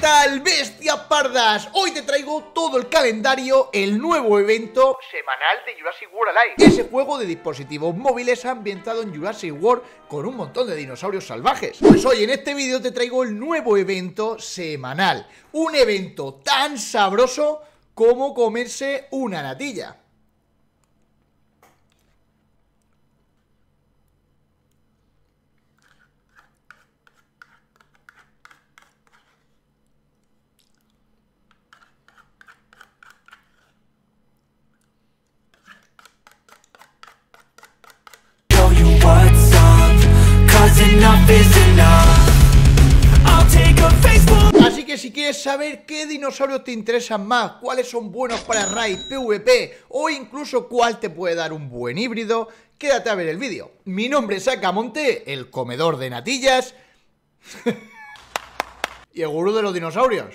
tal, bestias pardas? Hoy te traigo todo el calendario, el nuevo evento semanal de Jurassic World Alive. Ese juego de dispositivos móviles ambientado en Jurassic World con un montón de dinosaurios salvajes. Pues hoy en este vídeo te traigo el nuevo evento semanal. Un evento tan sabroso como comerse una natilla. Así que si quieres saber qué dinosaurios te interesan más, cuáles son buenos para raid, PvP o incluso cuál te puede dar un buen híbrido, quédate a ver el vídeo. Mi nombre es Acamonte, el comedor de natillas y el gurú de los dinosaurios.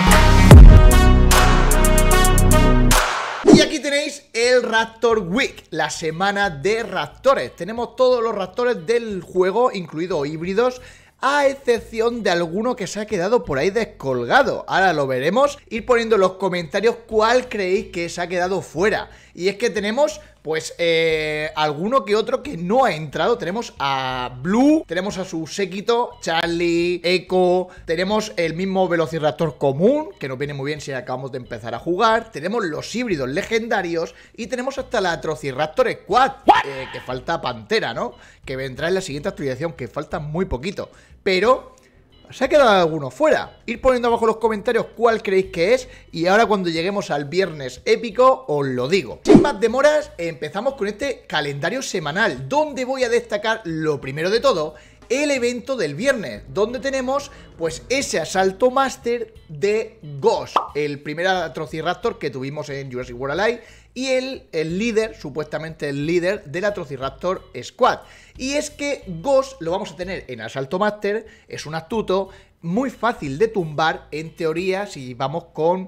Y aquí tenéis el Raptor Week, la semana de raptores. Tenemos todos los raptores del juego, incluidos híbridos, a excepción de alguno que se ha quedado por ahí descolgado. Ahora lo veremos. Ir poniendo en los comentarios cuál creéis que se ha quedado fuera. Y es que tenemos, pues, alguno que otro que no ha entrado. Tenemos a Blue, tenemos a su séquito, Charlie, Echo, tenemos el mismo Velociraptor común, que nos viene muy bien si acabamos de empezar a jugar. Tenemos los híbridos legendarios y tenemos hasta la Atrociraptor Squad, que falta Pantera, ¿no? Que vendrá en la siguiente actualización, que falta muy poquito. Pero se ha quedado alguno fuera. Ir poniendo abajo en los comentarios cuál creéis que es. Y ahora cuando lleguemos al viernes épico os lo digo. Sin más demoras, empezamos con este calendario semanal, donde voy a destacar lo primero de todo, el evento del viernes, donde tenemos pues ese asalto máster de Ghost, el primer Atrociraptor que tuvimos en Jurassic World Alive, y el líder, supuestamente el líder del Atrociraptor Squad. Y es que Ghost lo vamos a tener en asalto máster, es un astuto muy fácil de tumbar en teoría si vamos con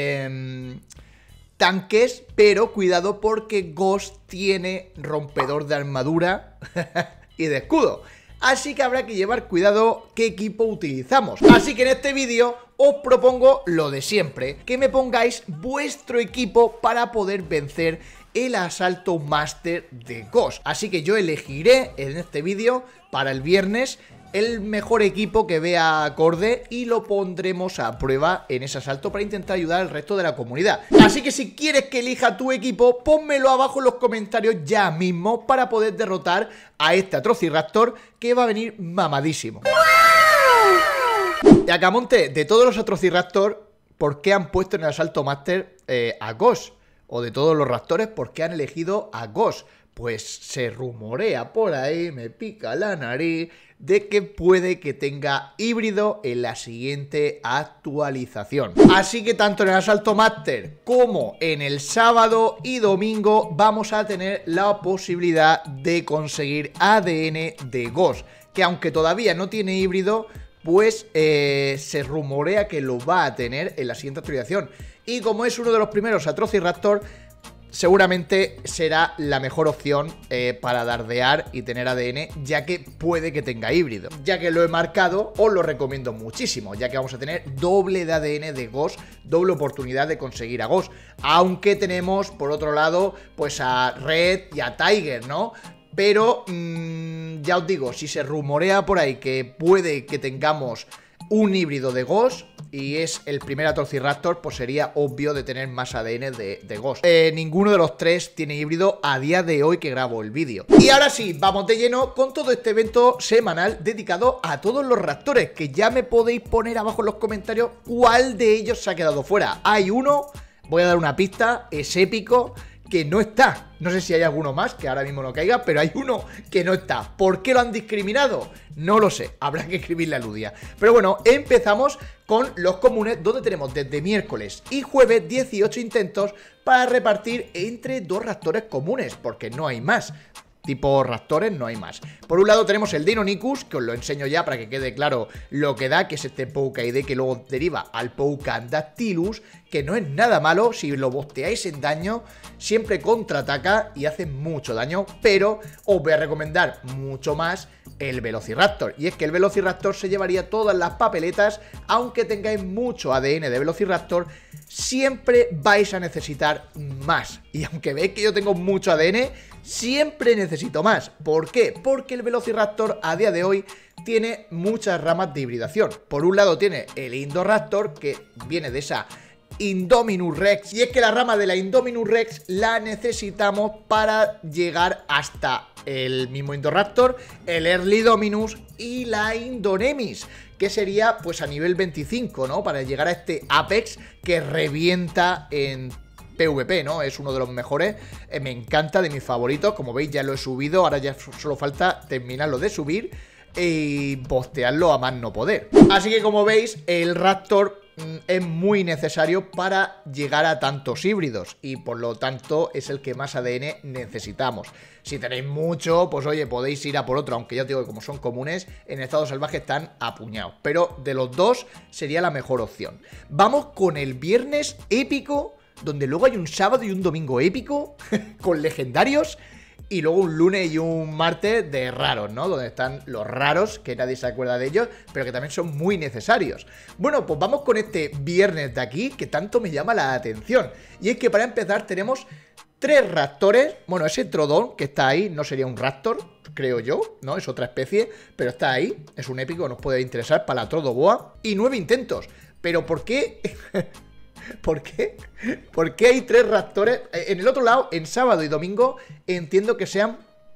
tanques, pero cuidado porque Ghost tiene rompedor de armadura y de escudo. Así que habrá que llevar cuidado qué equipo utilizamos. Así que en este vídeo os propongo lo de siempre, que me pongáis vuestro equipo para poder vencer el asalto máster de Ghost. Así que yo elegiré en este vídeo para el viernes el mejor equipo que vea acorde y lo pondremos a prueba en ese asalto para intentar ayudar al resto de la comunidad. Así que si quieres que elija tu equipo, pónmelo abajo en los comentarios ya mismo para poder derrotar a este Atrociraptor que va a venir mamadísimo. Y Acamonte, de todos los Atrociraptor, ¿por qué han puesto en el asalto máster a Ghost? O de todos los raptores, ¿por qué han elegido a Ghost? Pues se rumorea por ahí, me pica la nariz, de que puede que tenga híbrido en la siguiente actualización. Así que tanto en el asalto máster como en el sábado y domingo vamos a tener la posibilidad de conseguir ADN de Ghost, que aunque todavía no tiene híbrido, pues se rumorea que lo va a tener en la siguiente actualización. Y como es uno de los primeros Atrociraptor, seguramente será la mejor opción para dardear y tener ADN, ya que puede que tenga híbrido. Ya que lo he marcado, os lo recomiendo muchísimo, ya que vamos a tener doble de ADN de Ghost, doble oportunidad de conseguir a Ghost. Aunque tenemos, por otro lado, pues a Red y a Tiger, ¿no? Pero ya os digo, si se rumorea por ahí que puede que tengamos un híbrido de Ghost y es el primer Atrociraptor, pues sería obvio de tener más ADN de Ghost. Ninguno de los tres tiene híbrido a día de hoy que grabo el vídeo. Y ahora sí, vamos de lleno con todo este evento semanal dedicado a todos los raptores, que ya me podéis poner abajo en los comentarios cuál de ellos se ha quedado fuera. Hay uno, voy a dar una pista, es épico, que no está. No sé si hay alguno más que ahora mismo no caiga, pero hay uno que no está. ¿Por qué lo han discriminado? No lo sé, habrá que escribirle a Ludia. Pero bueno, empezamos con los comunes, donde tenemos desde miércoles y jueves 18 intentos para repartir entre dos raptores comunes, porque no hay más. tipo raptores, no hay más. Por un lado tenemos el Deinonychus, que os lo enseño ya para que quede claro lo que da, que es este Poukaidé que luego deriva al Poukadactylus, que no es nada malo. Si lo bosteáis en daño, siempre contraataca y hace mucho daño, pero os voy a recomendar mucho más el Velociraptor, y es que el Velociraptor se llevaría todas las papeletas. Aunque tengáis mucho ADN de Velociraptor, siempre vais a necesitar más, y aunque veis que yo tengo mucho ADN, siempre necesito más. ¿Por qué? Porque el Velociraptor a día de hoy tiene muchas ramas de hibridación. Por un lado tiene el Indoraptor, que viene de esa Indominus Rex, y es que la rama de la Indominus Rex la necesitamos para llegar hasta el mismo Indoraptor, el Early Dominus y la Indonemis, que sería pues a nivel 25, ¿no? Para llegar a este Apex que revienta en PvP, ¿no? Es uno de los mejores, me encanta, de mis favoritos. Como veis ya lo he subido, ahora ya solo falta terminarlo de subir y postearlo a más no poder. Así que como veis, el Raptor es muy necesario para llegar a tantos híbridos, y por lo tanto es el que más ADN necesitamos. Si tenéis mucho, pues oye, podéis ir a por otro, aunque ya os digo que como son comunes, en estado salvaje están apuñados. Pero de los dos sería la mejor opción. Vamos con el viernes épico, donde luego hay un sábado y un domingo épico con legendarios, y luego un lunes y un martes de raros, ¿no? Donde están los raros, que nadie se acuerda de ellos, pero que también son muy necesarios. Bueno, pues vamos con este viernes de aquí, que tanto me llama la atención. Y es que para empezar tenemos 3 raptores. Bueno, ese Trodón que está ahí no sería un raptor, creo yo, ¿no? Es otra especie, pero está ahí. Es un épico, nos puede interesar para la Trodoboa. Y 9 intentos. Pero ¿por qué? ¿Por qué? ¿Por qué hay 3 raptores? En el otro lado, en sábado y domingo, entiendo que sean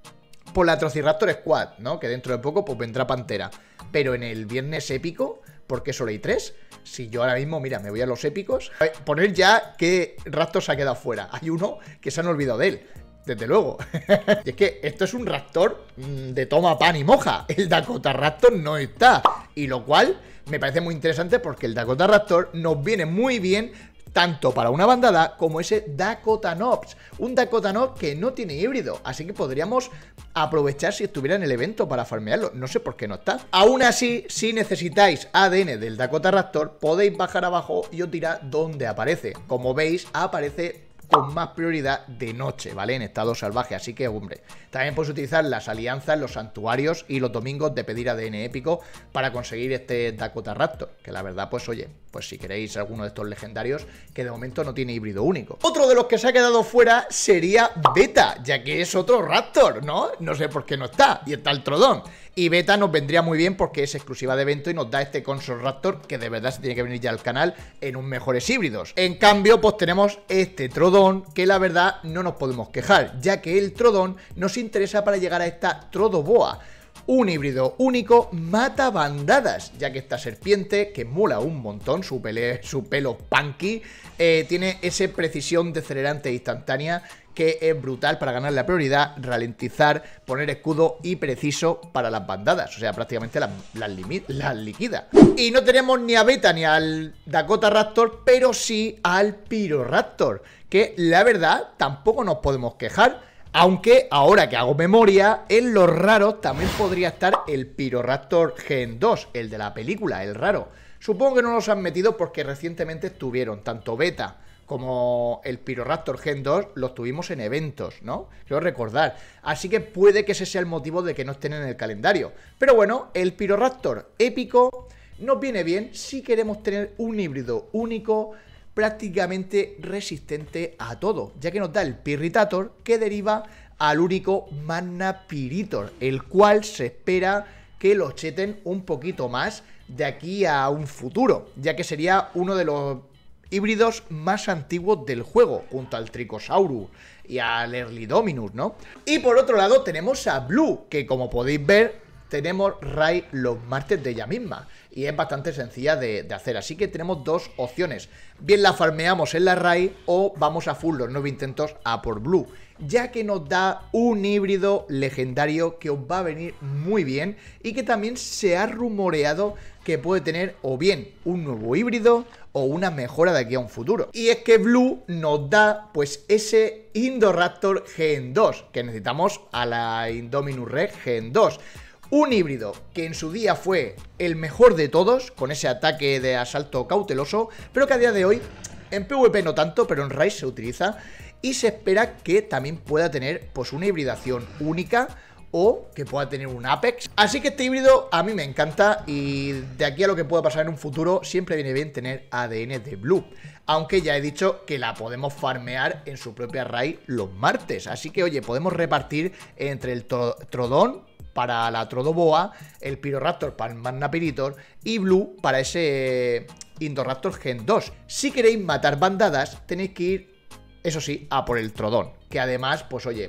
por la Trociraptor Squad, ¿no? Que dentro de poco pues vendrá Pantera. Pero en el viernes épico, ¿por qué solo hay 3? Si yo ahora mismo, mira, me voy a los épicos. Poner ya qué raptor se ha quedado fuera. Hay uno que se han olvidado de él, desde luego. Y es que esto es un raptor de toma pan y moja. El Dakota Raptor no está. Y lo cual me parece muy interesante, porque el Dakota Raptor nos viene muy bien tanto para una bandada como ese Dakotanops. Un Dakotanops que no tiene híbrido, así que podríamos aprovechar si estuviera en el evento para farmearlo. No sé por qué no está. Aún así, si necesitáis ADN del Dakota Raptor, podéis bajar abajo y os dirá dónde aparece. Como veis, aparece con más prioridad de noche, ¿vale? En estado salvaje, así que, hombre, también puedes utilizar las alianzas, los santuarios y los domingos de pedir ADN épico para conseguir este Dakota Raptor, que la verdad, pues oye, pues si queréis alguno de estos legendarios, que de momento no tiene híbrido único. Otro de los que se ha quedado fuera sería Beta, ya que es otro Raptor, ¿no? No sé por qué no está, y está el Trodón. Y Beta nos vendría muy bien porque es exclusiva de evento y nos da este Consort Raptor, que de verdad se tiene que venir ya al canal en un mejores híbridos. En cambio, pues tenemos este Trodón, que la verdad no nos podemos quejar, ya que el Trodón nos interesa para llegar a esta Trodoboa. Un híbrido único mata bandadas, ya que esta serpiente, que mola un montón, su pelo punky, tiene esa precisión decelerante instantánea que es brutal para ganar la prioridad, ralentizar, poner escudo y preciso para las bandadas. O sea, prácticamente las liquida. Y no tenemos ni a Beta ni al Dakota Raptor, pero sí al Pyroraptor, que la verdad tampoco nos podemos quejar. Aunque ahora que hago memoria, en los raros también podría estar el Pyroraptor Gen 2, el de la película, el raro. Supongo que no los han metido porque recientemente estuvieron tanto Beta como el Pyroraptor Gen 2 los tuvimos en eventos, ¿no? Quiero recordar. Así que puede que ese sea el motivo de que no estén en el calendario. Pero bueno, el Pyroraptor épico nos viene bien si queremos tener un híbrido único prácticamente resistente a todo, ya que nos da el Pirritator, que deriva al único Manapiritor, el cual se espera que lo cheten un poquito más de aquí a un futuro, ya que sería uno de los híbridos más antiguos del juego, junto al Tricosaurus y al Early Dominus, ¿no? Y por otro lado tenemos a Blue, que como podéis ver, tenemos raid los martes de ella misma, y es bastante sencilla de hacer, así que tenemos dos opciones: bien la farmeamos en la raid o vamos a full los 9 intentos a por Blue, ya que nos da un híbrido legendario que os va a venir muy bien y que también se ha rumoreado que puede tener o bien un nuevo híbrido o una mejora de aquí a un futuro. Y es que Blue nos da pues ese Indoraptor Gen 2 que necesitamos a la Indominus Rex Gen 2. Un híbrido que en su día fue el mejor de todos, con ese ataque de asalto cauteloso, pero que a día de hoy, en PvP no tanto, pero en Rise se utiliza, y se espera que también pueda tener pues una hibridación única o que pueda tener un Apex. Así que este híbrido a mí me encanta y de aquí a lo que pueda pasar en un futuro siempre viene bien tener ADN de Blue. Aunque ya he dicho que la podemos farmear en su propia raid los martes. Así que oye, podemos repartir entre el Trodón para la Trodoboa, el Pyroraptor para el Magnapiritor y Blue para ese Indoraptor Gen 2. Si queréis matar bandadas, tenéis que ir, eso sí, a por el Trodón, que además, pues oye,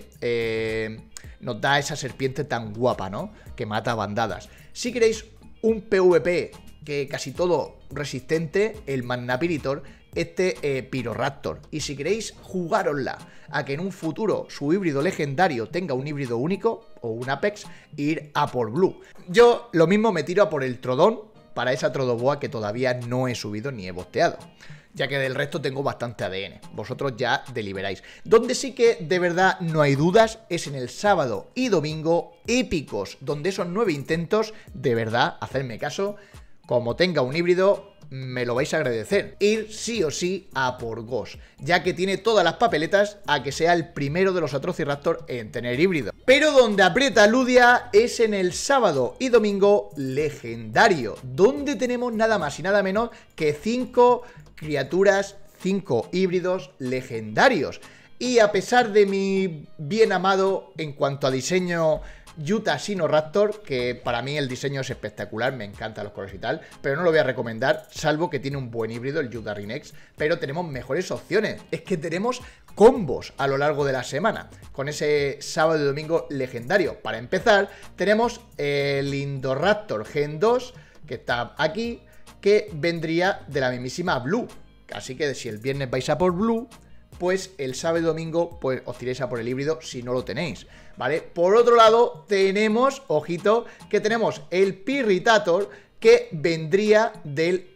nos da esa serpiente tan guapa, ¿no? Que mata bandadas. Si queréis un PvP que casi todo resistente, el Magnapiritor, este Pyroraptor. Y si queréis jugárosla a que en un futuro su híbrido legendario tenga un híbrido único o un Apex, ir a por Blue. Yo lo mismo me tiro a por el Trodón para esa Trodoboa que todavía no he subido ni he bosteado, ya que del resto tengo bastante ADN. Vosotros ya deliberáis. Donde sí que de verdad no hay dudas es en el sábado y domingo épicos, donde esos 9 intentos, de verdad, hacedme caso, como tenga un híbrido, me lo vais a agradecer. Ir sí o sí a por Ghost, ya que tiene todas las papeletas a que sea el primero de los Atrociraptor en tener híbrido. Pero donde aprieta Ludia es en el sábado y domingo legendario, donde tenemos nada más y nada menos que 5 criaturas, 5 híbridos legendarios. Y a pesar de mi bien amado en cuanto a diseño Utah Sinoraptor, que para mí el diseño es espectacular, me encantan los colores y tal, pero no lo voy a recomendar, salvo que tiene un buen híbrido, el Utah Rinex, pero tenemos mejores opciones. Es que tenemos combos a lo largo de la semana, con ese sábado y domingo legendario. Para empezar, tenemos el Indoraptor Gen 2, que está aquí, que vendría de la mismísima Blue. Así que si el viernes vais a por Blue, pues el sábado y domingo pues os tiréis a por el híbrido si no lo tenéis, ¿vale? Por otro lado, tenemos, ojito, que tenemos el Pyrrhitator, que vendría del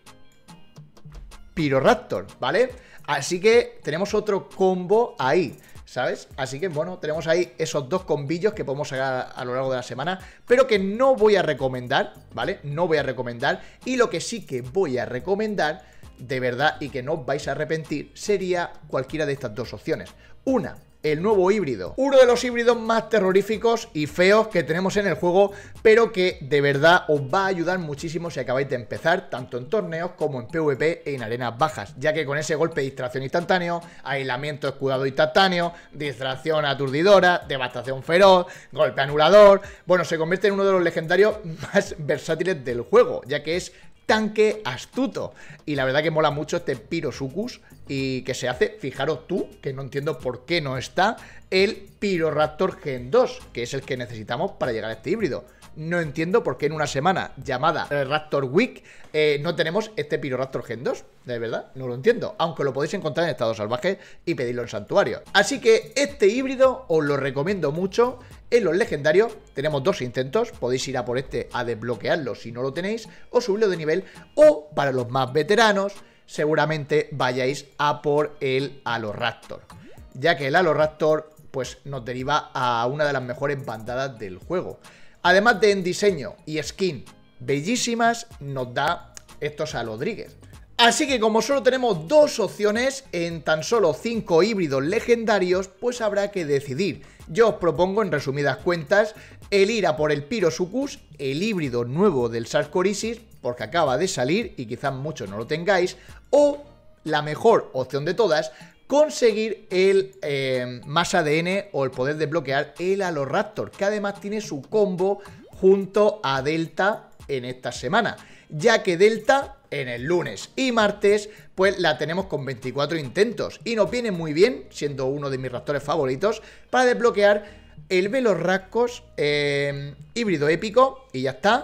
Pyroraptor, ¿vale? Así que tenemos otro combo ahí, ¿sabes? Así que bueno, tenemos ahí esos 2 combillos que podemos sacar a lo largo de la semana, pero que no voy a recomendar, ¿vale? No voy a recomendar, y lo que sí que voy a recomendar de verdad y que no os vais a arrepentir sería cualquiera de estas 2 opciones. Una, el nuevo híbrido, uno de los híbridos más terroríficos y feos que tenemos en el juego, pero que de verdad os va a ayudar muchísimo si acabáis de empezar, tanto en torneos como en PvP e en arenas bajas, ya que con ese golpe de distracción instantáneo, aislamiento escudado instantáneo, distracción aturdidora, devastación feroz, golpe anulador, bueno, se convierte en uno de los legendarios más versátiles del juego, ya que es tanque astuto. Y la verdad que mola mucho este Pyrosuchus y que se hace, fijaros tú, que no entiendo por qué no está el Pyroraptor Gen 2, que es el que necesitamos para llegar a este híbrido. No entiendo por qué en una semana llamada Raptor Week no tenemos este Pyroraptor Gen 2. De verdad, no lo entiendo. Aunque lo podéis encontrar en estado salvaje y pedirlo en santuario. Así que este híbrido os lo recomiendo mucho. En los legendarios tenemos 2 intentos. Podéis ir a por este a desbloquearlo si no lo tenéis, o subirlo de nivel. O para los más veteranos, seguramente vayáis a por el Aloraptor, ya que el Aloraptor pues nos deriva a una de las mejores bandadas del juego. Además de en diseño y skin bellísimas, nos da estos Alodríguez. Así que como solo tenemos 2 opciones en tan solo 5 híbridos legendarios, pues habrá que decidir. Yo os propongo, en resumidas cuentas, el ir a por el Pyrosuchus, el híbrido nuevo del Sarcoiris, porque acaba de salir y quizás muchos no lo tengáis, o la mejor opción de todas, conseguir el más ADN o el poder desbloquear el Aloraptor, que además tiene su combo junto a Delta en esta semana, ya que Delta en el lunes y martes pues la tenemos con 24 intentos y nos viene muy bien, siendo uno de mis raptores favoritos, para desbloquear el Velorhascos híbrido épico y ya está.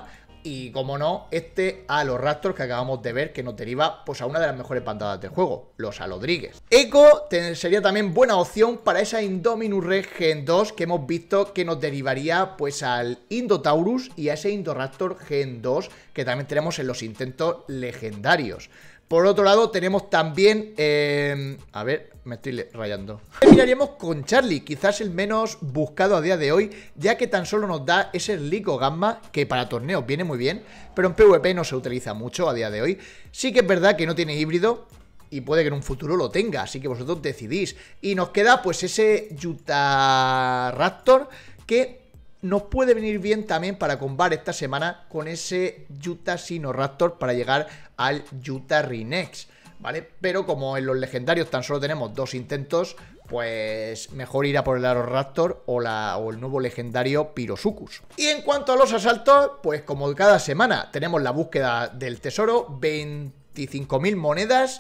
Y como no, a los Raptors que acabamos de ver, que nos deriva pues a una de las mejores bandadas del juego, los Alodrigues. Echo sería también buena opción para esa Indominus Rex Gen 2 que hemos visto que nos derivaría pues al Indotaurus y a ese Indoraptor Gen 2 que también tenemos en los intentos legendarios. Por otro lado tenemos también, a ver, me estoy rayando. Terminaríamos con Charlie, quizás el menos buscado a día de hoy, ya que tan solo nos da ese Lico Gamma, que para torneos viene muy bien, pero en PvP no se utiliza mucho a día de hoy. Sí que es verdad que no tiene híbrido, y puede que en un futuro lo tenga, así que vosotros decidís. Y nos queda pues ese Utahraptor, que nos puede venir bien también para combar esta semana con ese Utahsinoraptor para llegar al Utahrnex, ¿vale? Pero como en los legendarios tan solo tenemos 2 intentos, pues mejor ir a por el Aroraptor o el nuevo legendario Pyrosuchus. Y en cuanto a los asaltos, pues como cada semana tenemos la búsqueda del tesoro, 25.000 monedas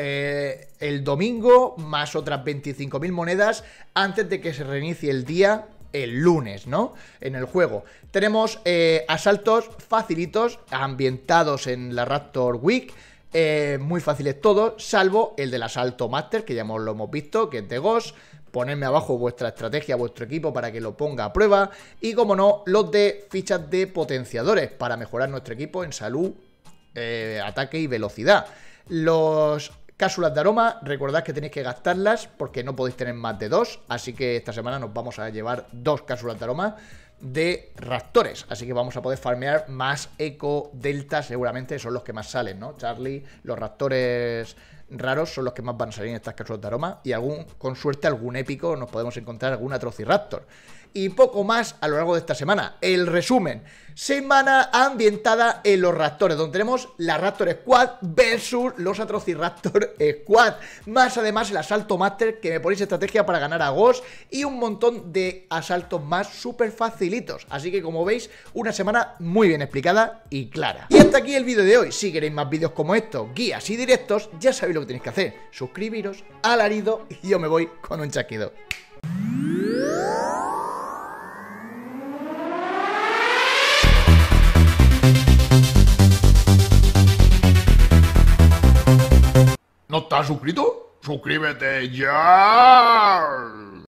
el domingo, más otras 25.000 monedas antes de que se reinicie el día el lunes, ¿no? En el juego. Tenemos asaltos facilitos, ambientados en la Raptor Week, muy fáciles todos, salvo el del asalto Master, que ya lo hemos visto, que es de Ghost. Ponerme abajo vuestra estrategia, vuestro equipo para que lo ponga a prueba. Y como no, los de fichas de potenciadores para mejorar nuestro equipo en salud, ataque y velocidad. Los cápsulas de aroma, recordad que tenéis que gastarlas porque no podéis tener más de 2, así que esta semana nos vamos a llevar 2 cápsulas de aroma de raptores, así que vamos a poder farmear más Echo Delta, seguramente son los que más salen, ¿no? Charlie, los raptores raros son los que más van a salir en estas cápsulas de aroma y con suerte algún épico nos podemos encontrar algún Atrociraptor. Y poco más a lo largo de esta semana. El resumen: semana ambientada en los Raptores, donde tenemos la Raptor Squad versus los Atrociraptor Squad, más además el asalto Master, que me ponéis estrategia para ganar a Ghost, y un montón de asaltos más súper facilitos. Así que como veis, una semana muy bien explicada y clara. Y hasta aquí el vídeo de hoy. Si queréis más vídeos como estos, guías y directos, ya sabéis lo que tenéis que hacer: suscribiros, alarido, y yo me voy con un chasquido. ¿No estás suscrito? ¡Suscríbete ya!